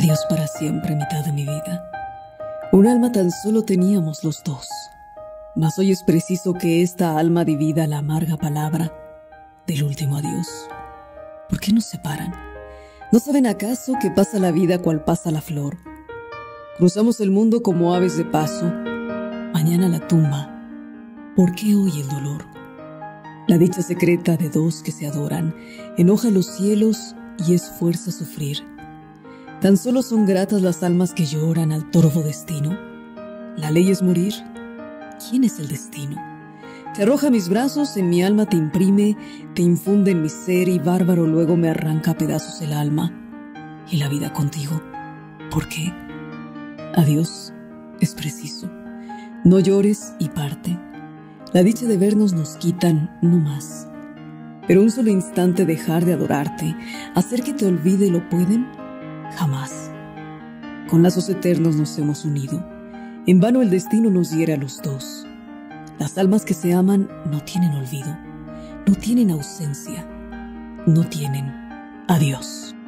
Adiós para siempre, mitad de mi vida. Un alma tan solo teníamos los dos, mas hoy es preciso que esta alma divida la amarga palabra del último adiós. ¿Por qué nos separan? ¿No saben acaso que pasa la vida cual pasa la flor? Cruzamos el mundo como aves de paso, mañana la tumba. ¿Por qué hoy el dolor? La dicha secreta de dos que se adoran enoja los cielos y es fuerza sufrir. Tan solo son gratas las almas que lloran al torvo destino. La ley es morir. ¿Quién es el destino? Te arroja mis brazos, en mi alma te imprime, te infunde en mi ser y bárbaro luego me arranca a pedazos el alma y la vida contigo. ¿Por qué? Adiós es preciso. No llores y parte. La dicha de vernos nos quitan, no más. Pero un solo instante dejar de adorarte, hacer que te olvide lo pueden, jamás. Con lazos eternos nos hemos unido. En vano el destino nos hiere a los dos. Las almas que se aman no tienen olvido, no tienen ausencia, no tienen adiós.